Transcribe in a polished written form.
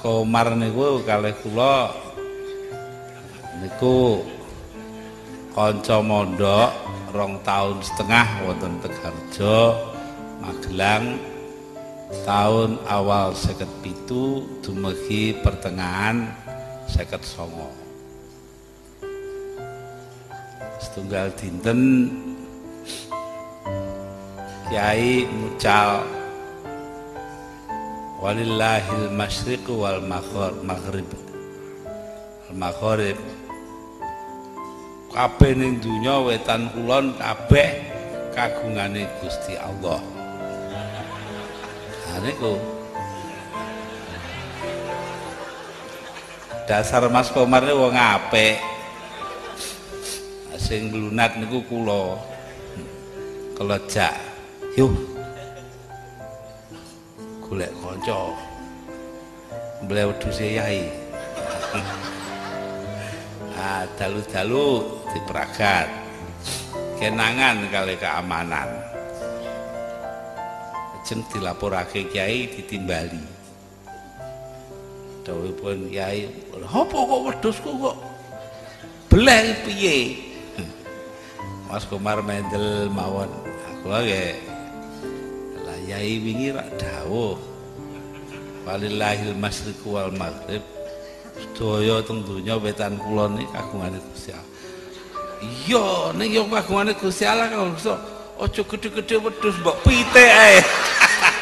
Komar niku kalih kula niku kanca mondok 2,5 tahun wonten Tegarjo Magelang tahun awal 57 dumugi pertengahan 59. Setunggal dinten Kyai mucal walillahil masyriq wal maghrib kabeh ning donya wetan kulon kabeh kagungane Gusti Allah. Ha niku dasar Mas Komar niku wong apik. Sing lunat niku kula kelejak yo golek kanca mbleh wedhuse yai. Ah dalu-dalu diperagat kenangan kali keamanan jeng dilaporake kiai ditimbali dawuhipun kiai apa kok wedhusku kok beleh piye. Mas Komar mendel mawon aku lagi lah yai wingi rak dawuh walillahil masyriq wal maghrib sedaya teng donya wetan kulon iki kagungane Gusti Allah. Iya ning yo kagungane Gusti Allah kok aja gedhe-gedhe wedhus mbok pitik ae.